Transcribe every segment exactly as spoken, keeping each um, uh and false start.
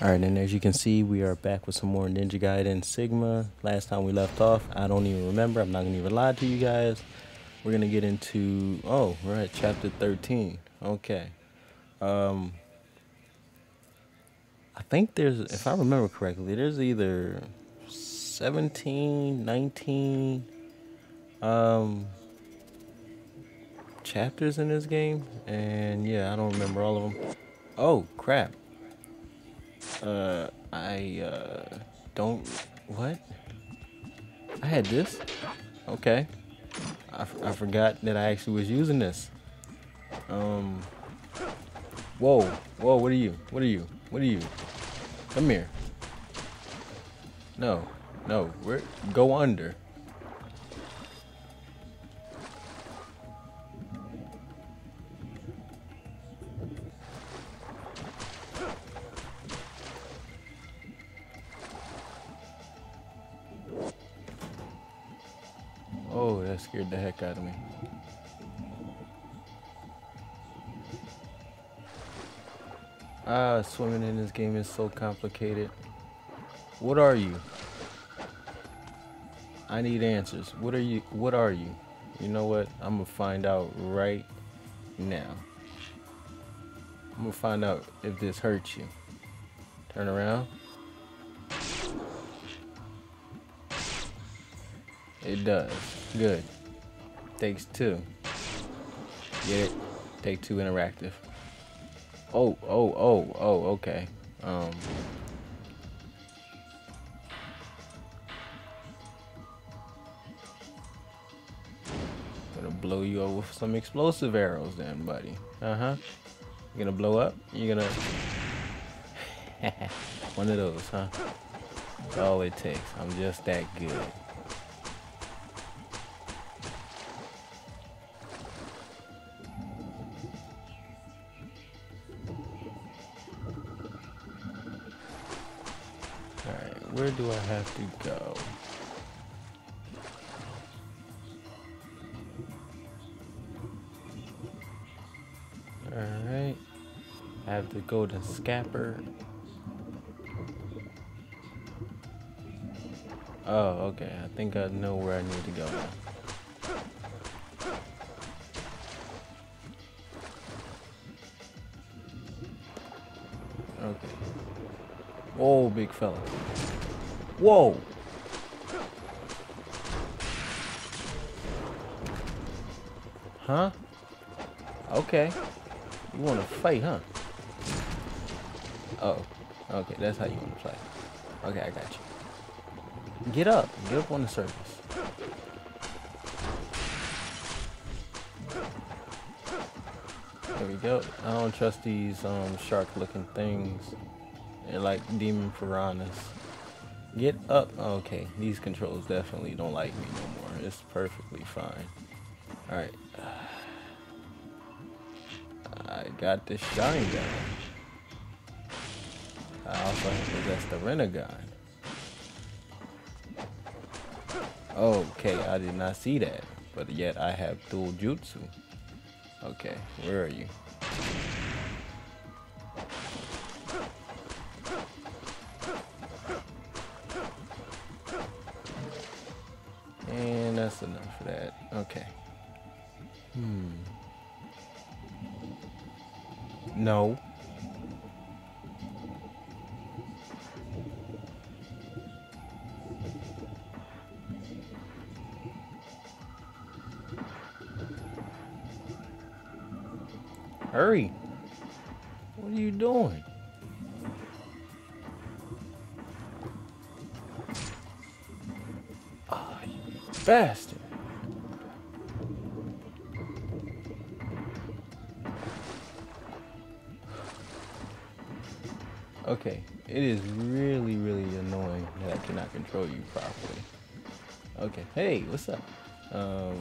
Alright, and as you can see, we are back with some more Ninja Gaiden Sigma. Last time we left off, I don't even remember. I'm not going to even lie to you guys. We're going to get into... Oh, we're at chapter thirteen. Okay. Um, I think there's... If I remember correctly, there's either seventeen, nineteen um, chapters in this game. And yeah, I don't remember all of them. Oh, crap. Uh, I, uh, don't... What? I had this? Okay. I, f I forgot that I actually was using this. Um. Whoa. Whoa, what are you? What are you? What are you? Come here. No. No. Where? Go under. Oh, that scared the heck out of me. Ah, swimming in this game is so complicated. What are you? I need answers. What are you? What are you? You know what? I'm gonna find out right now. I'm gonna find out if this hurts you. Turn around. It does. Good. Takes two. Get it? Take two interactive. Oh, oh, oh, oh, okay. Um. Gonna blow you up with some explosive arrows then, buddy. Uh-huh. You're gonna blow up? You're gonna... One of those, huh? That's all it takes. I'm just that good. Alright, where do I have to go? Alright. I have to go to Scapper. Oh, okay. I think I know where I need to go now. Okay. Whoa, big fella. Whoa! Huh? Okay. You want to fight, huh? Oh. Okay, that's how you want to play. Okay, I got you. Get up. Get up on the surface. There we go. I don't trust these um, shark-looking things. They're like demon piranhas. Get up. Okay, these controls definitely don't like me no more. It's perfectly fine. Alright. I got the shine gun. I also possess the Renegon. Okay, I did not see that. But yet I have dual jutsu. Okay, where are you? And that's enough for that. Okay. Hmm. No. Hurry. What are you doing? Oh, you bastard. Okay, it is really, really annoying that I cannot control you properly. Okay, hey, what's up? Um,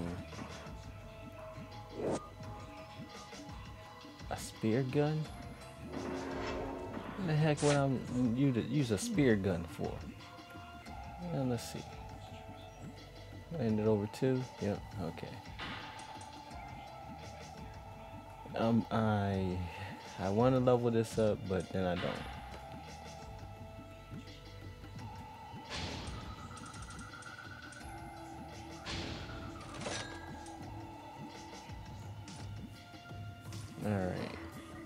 a spear gun? What the heck would I you to use a spear gun for? And let's see. Hand it over to. Yep. Okay. Um, I I want to level this up, but then I don't. Alright.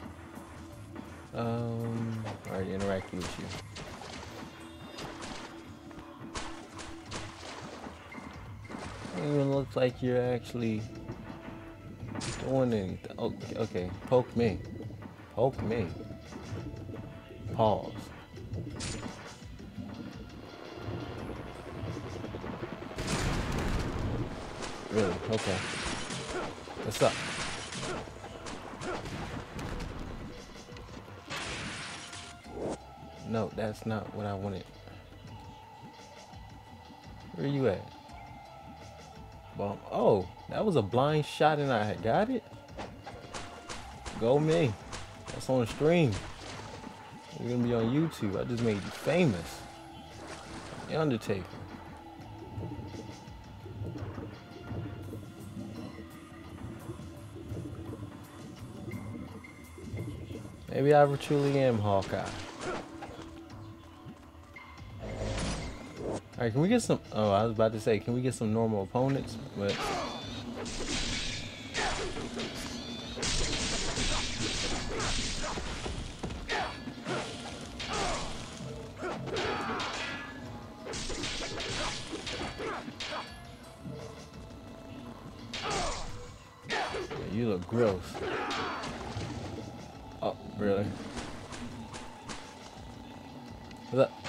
Um, already interacting with you. Doesn't even look like you're actually doing anything. Oh, okay, poke me. Poke me. Pause. Really? Okay. What's up? No, that's not what I wanted. Where you at? Well, oh, that was a blind shot and I got it? Go me. That's on the stream. It's gonna be on YouTube. I just made you famous. The Undertaker. Maybe I truly am Hawkeye. Alright, can we get some... Oh, I was about to say, can we get some normal opponents? But... Yeah, you look gross. Oh, really? What's up?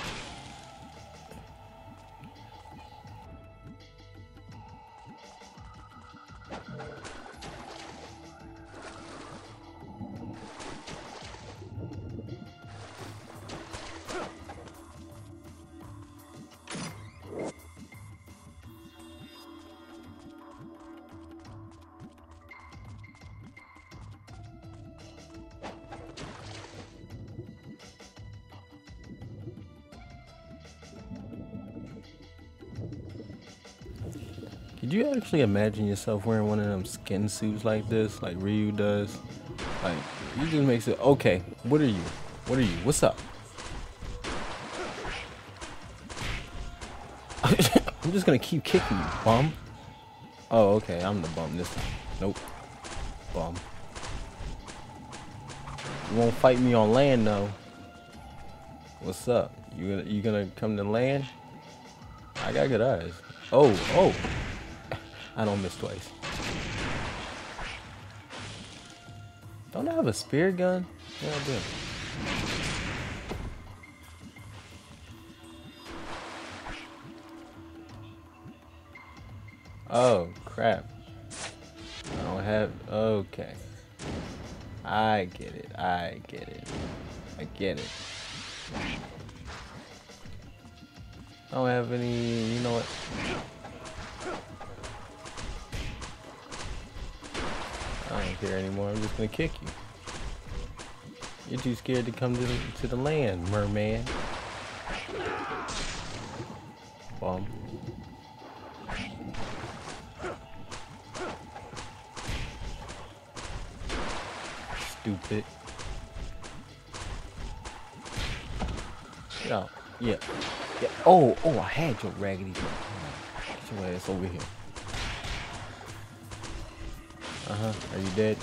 Could you actually imagine yourself wearing one of them skin suits like this, like Ryu does? Like, you just makes it, okay, what are you? What are you? What's up? I'm just gonna keep kicking you, bum. Oh, okay, I'm the bum this time. Nope. Bum. You won't fight me on land, though. What's up? You gonna, you gonna come to land? I got good eyes. Oh, oh. I don't miss twice. Don't I have a spear gun? Yeah, I do. Oh, crap. I don't have... Okay. I get it. I get it. I get it. I don't have any... You know what? I don't care anymore. I'm just gonna kick you. You're too scared to come to the, to the land, merman. Bum. Stupid. Yeah. Yeah. Yeah. Oh, oh, I had your raggedy. Get your ass over here. Uh-huh. Are you dead?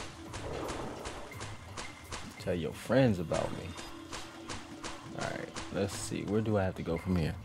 Tell your friends about me. Alright, let's see. Where do I have to go from here?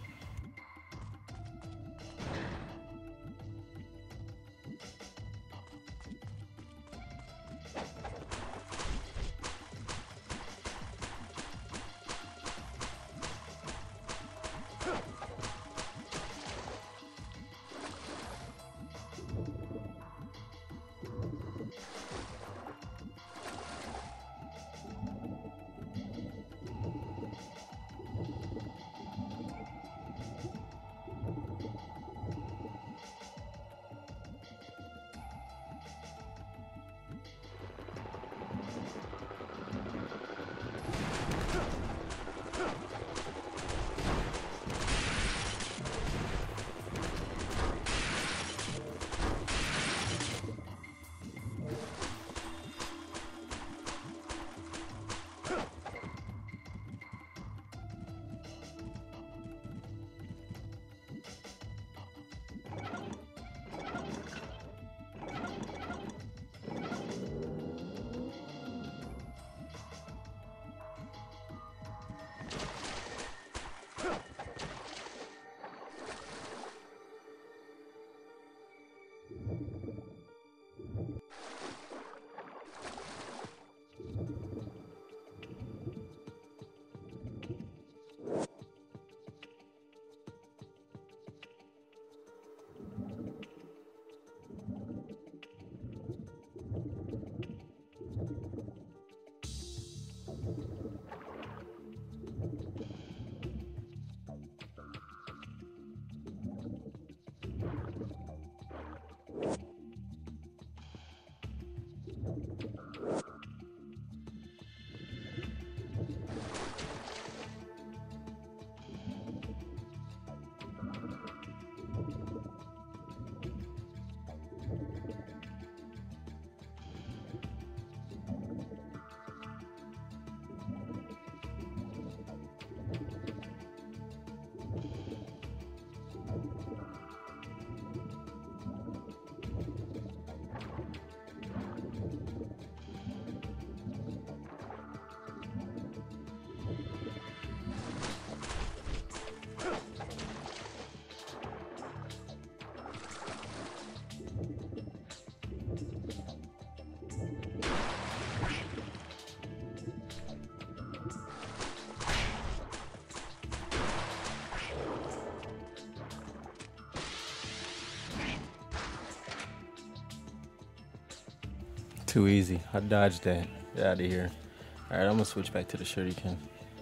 Too easy. I dodged that. Get out of here. Alright, I'm gonna switch back to the shuriken.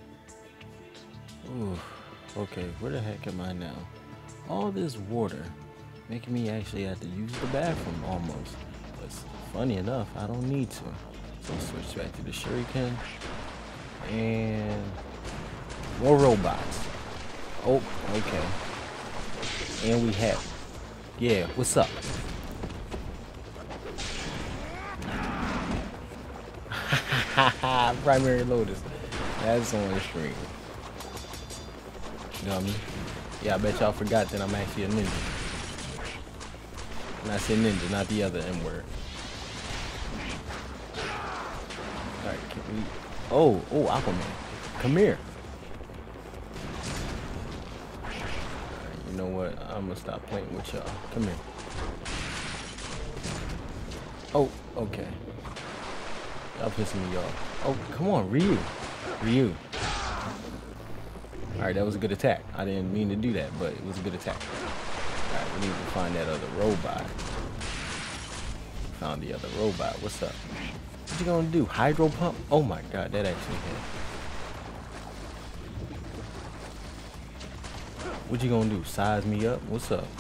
Ooh. Okay, where the heck am I now? All this water making me actually have to use the bathroom almost. But funny enough, I don't need to. So I'll switch back to the shuriken. And more robots. Oh, okay. And we have, yeah, what's up? Primary Lotus. That's on the screen. Dummy. Yeah, I bet y'all forgot that I'm actually a ninja. And I said ninja, not the other M word. Alright, can we... Oh, oh, Aquaman. Come here. Alright, you know what? I'm gonna stop playing with y'all. Come here. Oh, okay. Y'all pissing me off. Oh, come on, Ryu. Ryu. Alright, that was a good attack. I didn't mean to do that, but it was a good attack. Alright, we need to find that other robot. Found the other robot. What's up? What you gonna do? Hydro pump? Oh my god, that actually hit. What you gonna do? Size me up? What's up?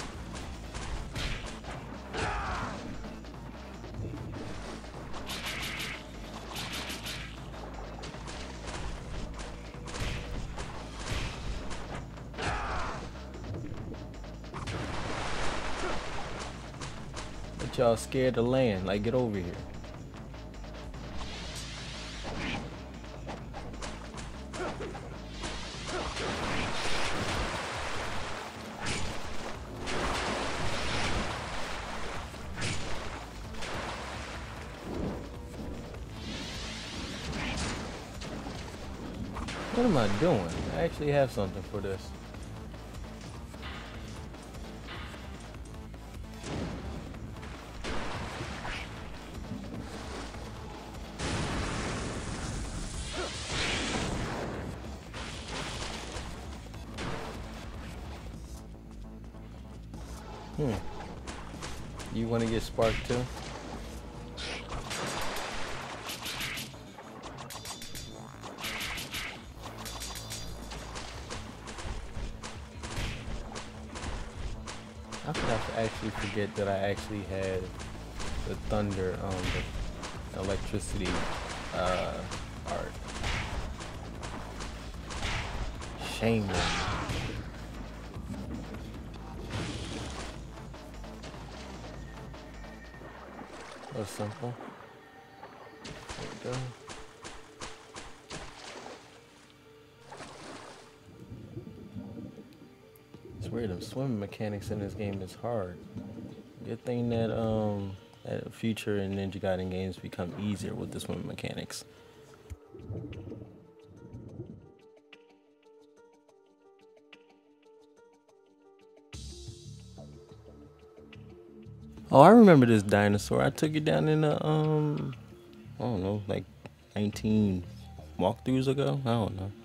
But y'all scared to land. Like, get over here. What am I doing? I actually have something for this. Hmm. You want to get sparked too? How could I actually forget that I actually had the thunder, um, the electricity, uh, art? Shame on me. That was simple. There we go. It's weird, the swimming mechanics in this game is hard. Good thing that um that future and Ninja Gaiden games become easier with the swimming mechanics. Oh, I remember this dinosaur. I took it down in the um I don't know, like nineteen walkthroughs ago. I don't know.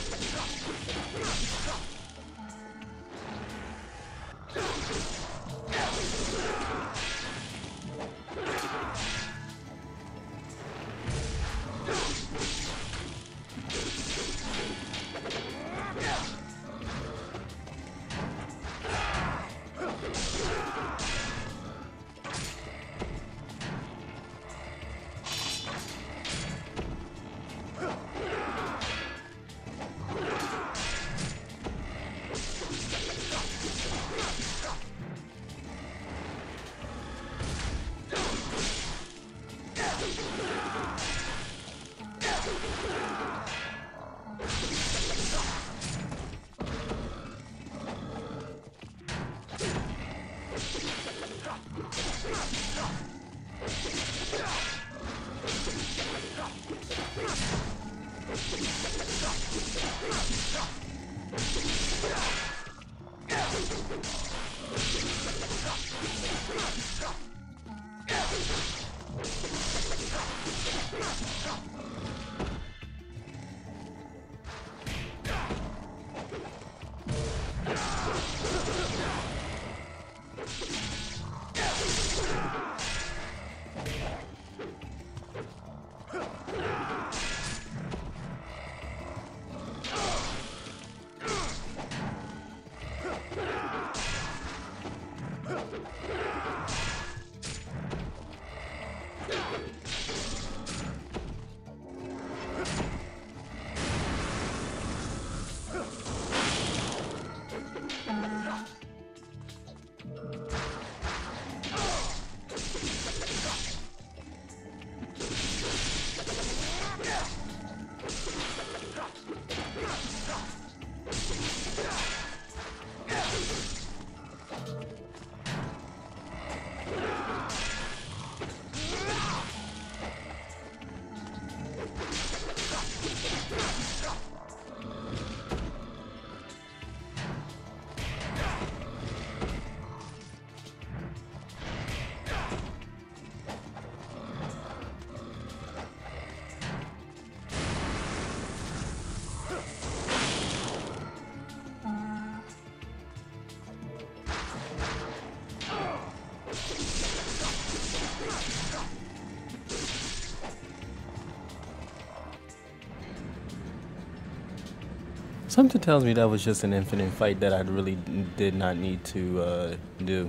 Something tells me that was just an infinite fight that I really did not need to uh, do.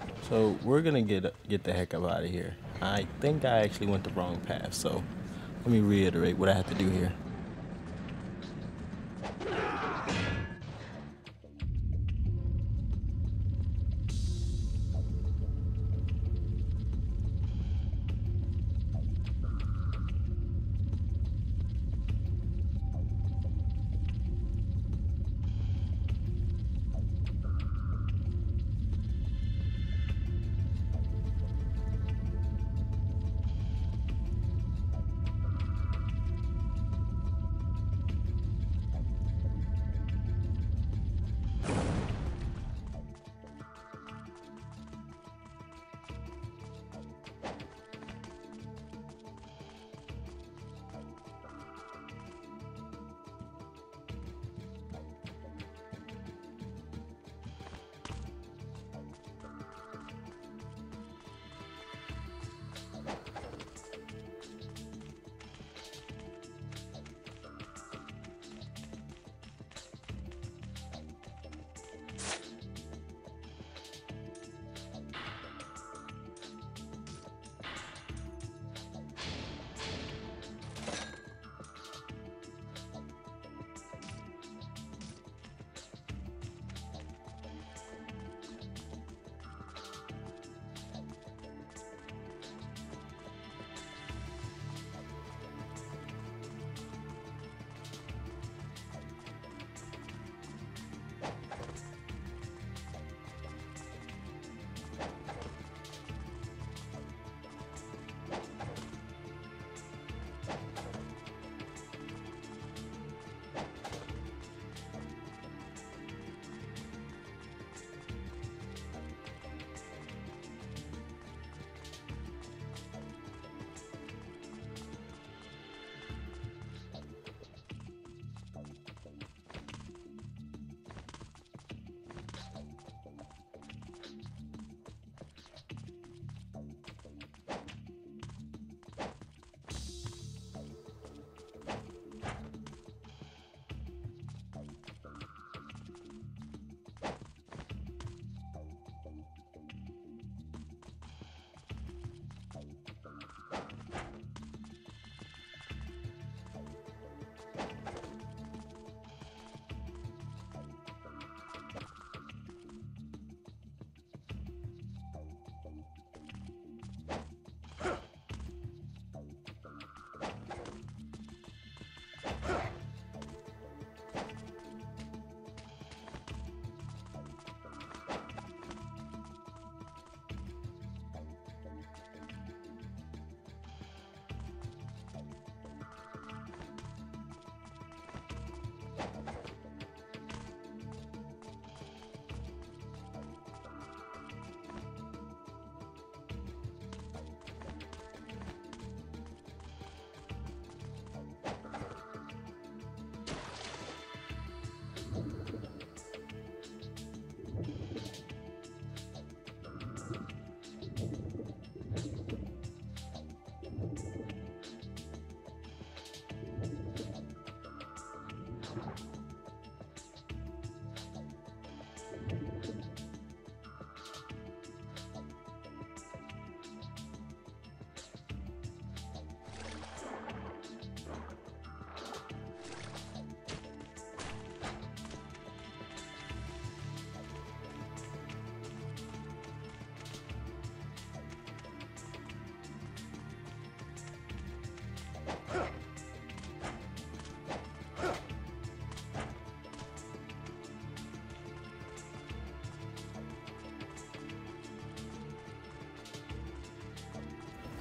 So we're gonna get get the heck up out of here. I think I actually went the wrong path, so let me reiterate what I have to do here.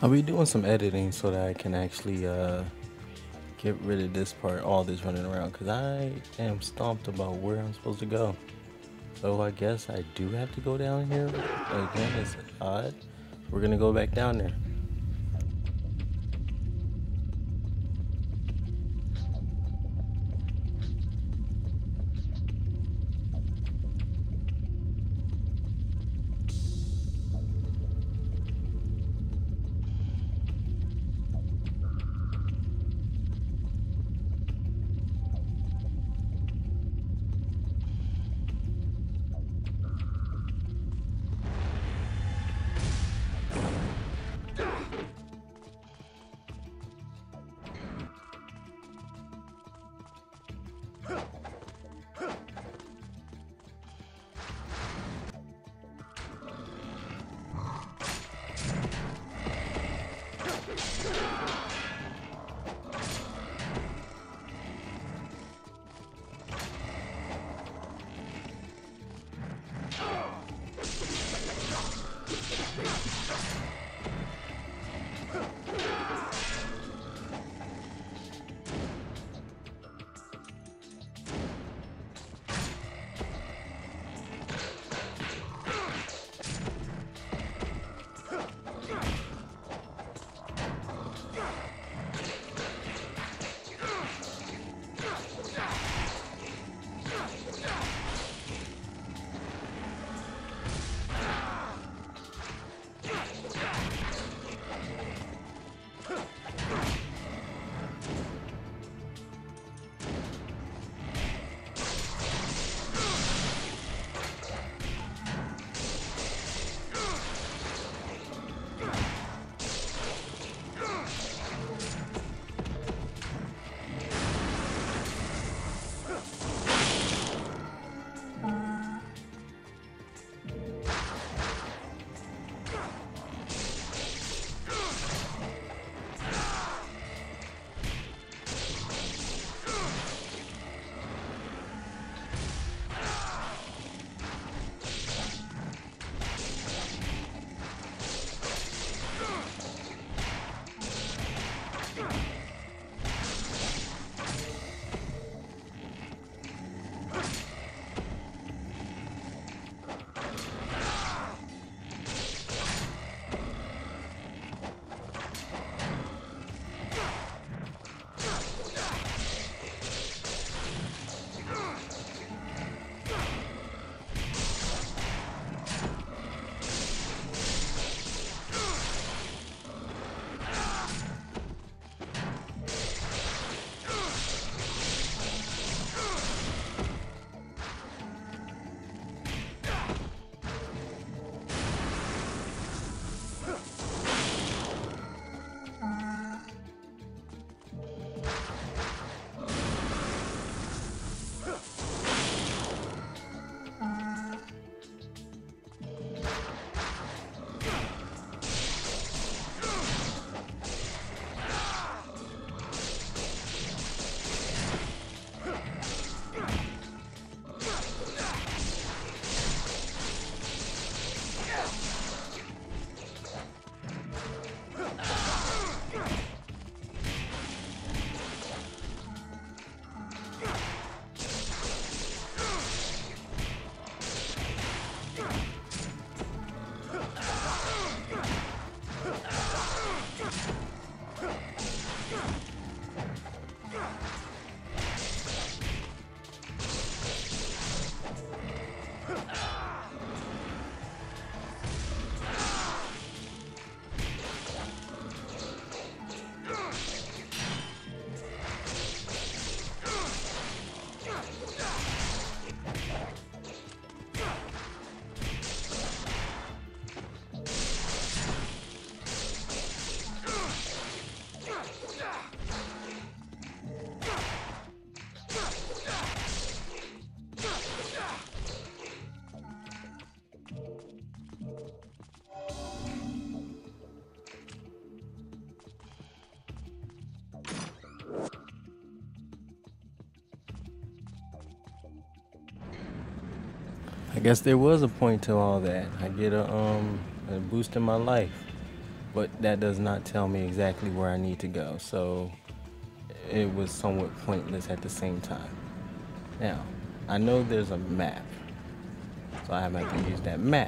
I'll be doing some editing so that I can actually uh, get rid of this part, all this running around, because I am stumped about where I'm supposed to go. So I guess I do have to go down here again. It's odd. We're gonna go back down there. I guess there was a point to all that. I get a um a boost in my life. but that does not tell me exactly where I need to go. So it was somewhat pointless at the same time. Now, I know there's a map, so I have to use that map.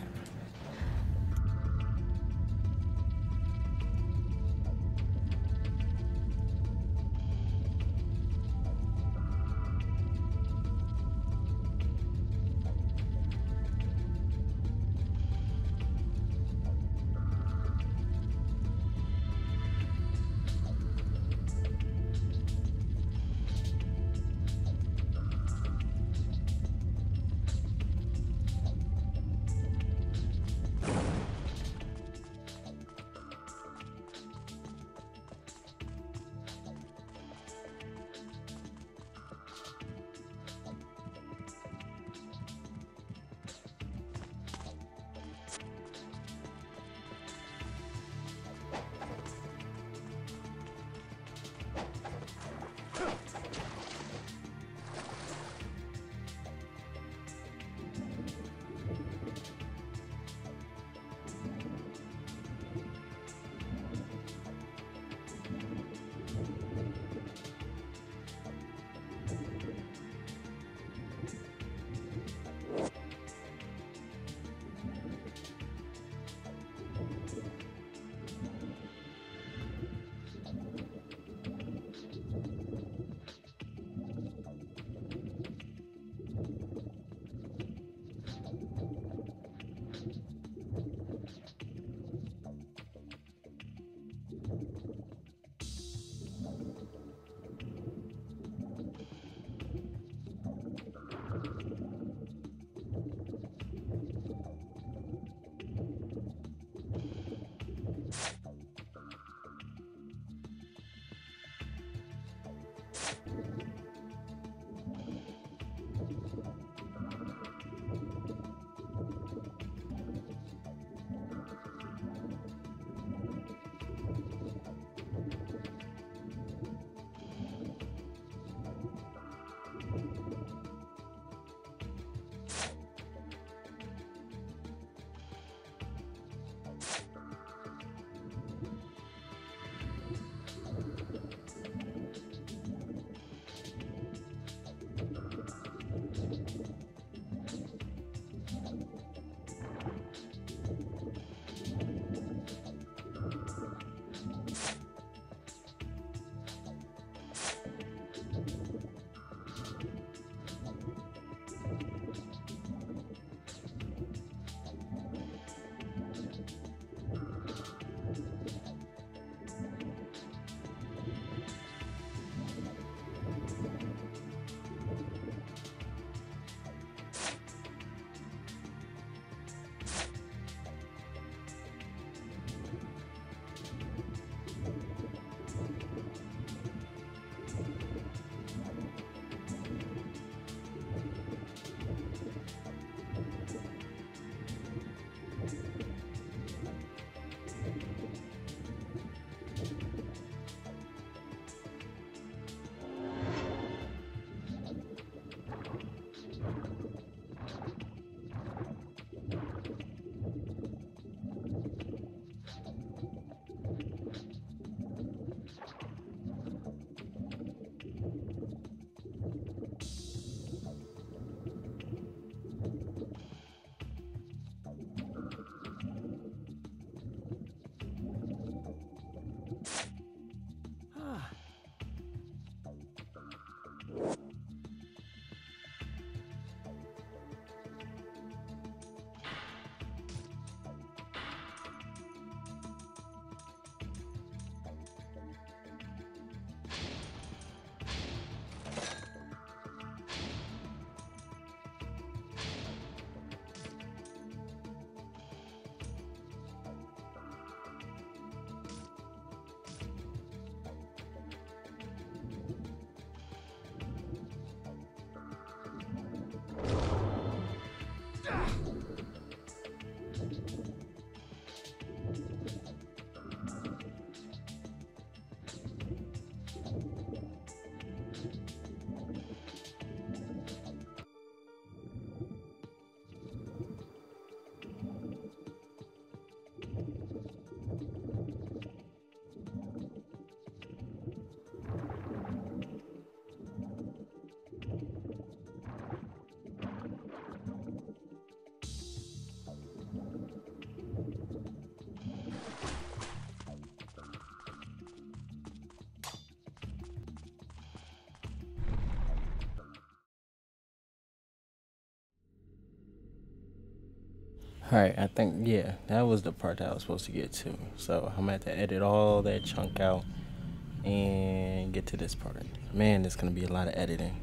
Alright, I think, yeah, that was the part that I was supposed to get to. So I'm gonna have to edit all that chunk out and get to this part. Man, there's gonna be a lot of editing.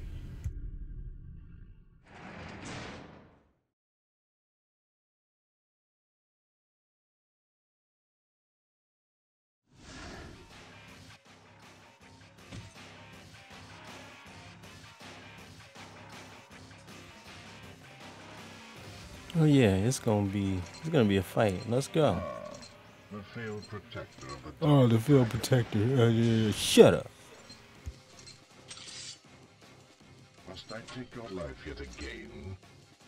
Oh yeah, it's gonna be it's gonna be a fight. Let's go. The field protector of the Oh, the field protector. Uh, yeah, shut up. Must I take your life yet again?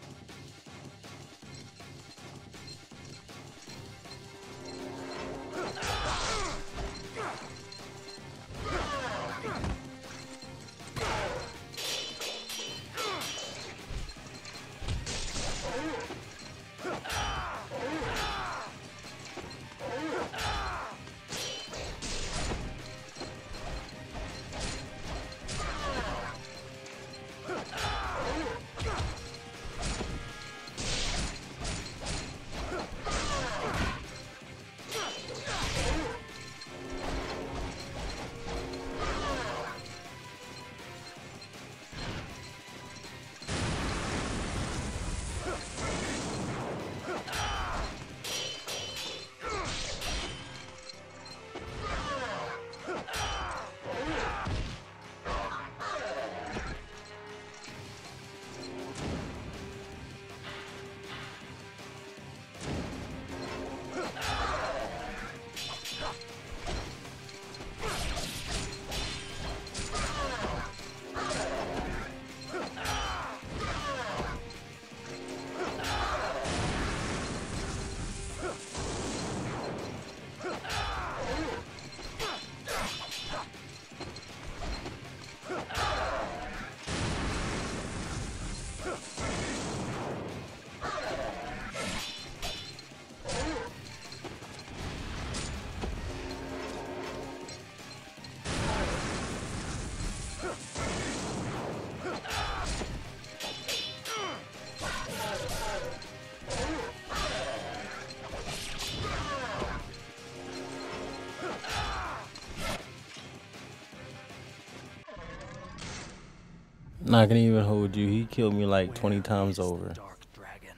Not gonna even hold you. He killed me like twenty times over. Dark Dragon.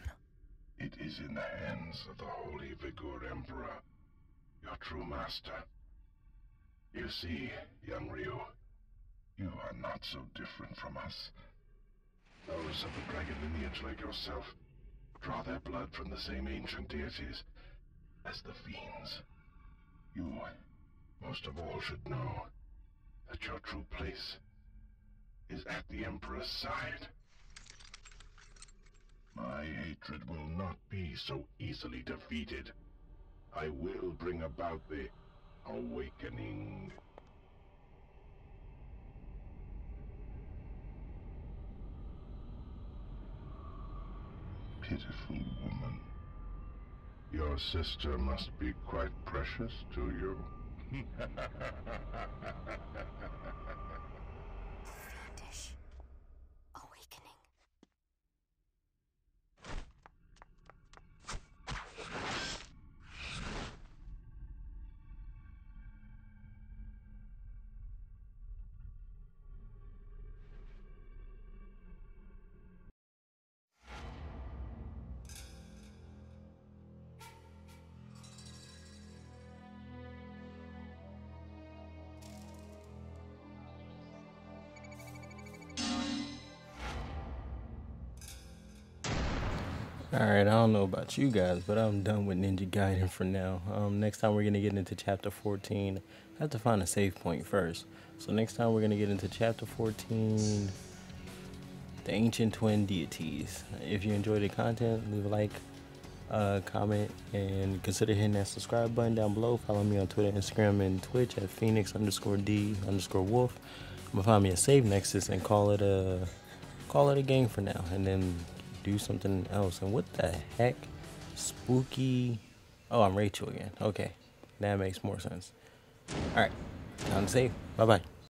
It is in the hands of the Holy Vigor Emperor, your true master. You see, young Ryu, you are not so different from us. Those of the dragon lineage like yourself draw their blood from the same ancient deities as the fiends. You, most of all, should know that your true place is at the Emperor's side. My hatred will not be so easily defeated. I will bring about the awakening. Pitiful woman. Your sister must be quite precious to you. Fiendish. Awakening. Alright, I don't know about you guys, but I'm done with Ninja Gaiden for now. Um, next time we're going to get into chapter fourteen. I have to find a save point first. So next time we're going to get into chapter fourteen, the Ancient Twin Deities. If you enjoyed the content, leave a like, uh, comment, and consider hitting that subscribe button down below. Follow me on Twitter, Instagram, and Twitch at Phoenix underscore D underscore Wolf. I'm going to find me a save nexus and call it a, call it a game for now. And then do something else. And what the heck? Spooky. Oh, I'm Rachel again. Okay. That makes more sense. Alright. Time to save. Bye bye.